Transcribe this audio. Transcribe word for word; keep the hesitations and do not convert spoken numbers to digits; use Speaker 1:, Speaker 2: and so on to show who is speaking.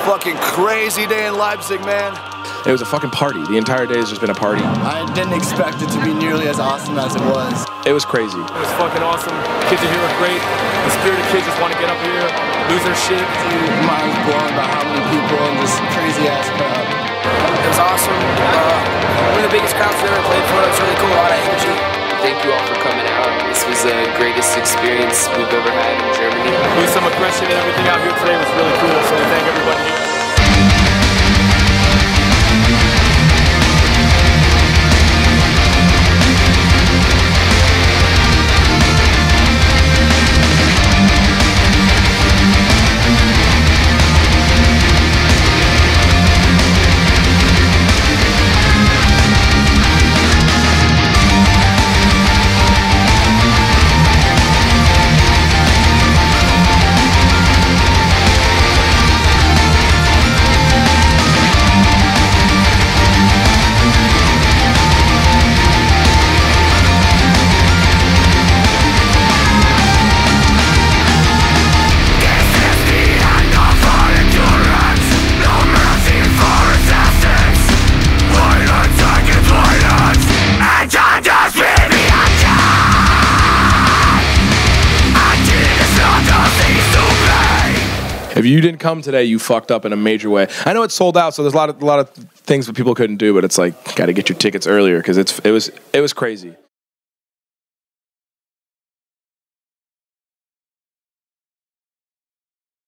Speaker 1: fucking crazy day in Leipzig, man.
Speaker 2: It was a fucking party. The entire day has just been a party.
Speaker 1: I didn't expect it to be nearly as awesome as it was.
Speaker 2: It was crazy.
Speaker 3: It was fucking awesome. Kids are here look great. The spirited kids just want to get up here, lose their shit.
Speaker 1: Dude, mind was blown by how many people and this crazy ass crowd.
Speaker 4: It was awesome. Uh, one of the biggest crowds we've ever played for. It was really cool. A lot of energy.
Speaker 5: Thank you all for coming out. This was the greatest experience we've ever had in Germany.
Speaker 3: With some aggression and everything out here today was really cool. So we thank everybody here.
Speaker 2: If you didn't come today, you fucked up in a major way. I know it's sold out, so there's a lot of a lot of things that people couldn't do, but it's like got to get your tickets earlier because it's it was it was crazy.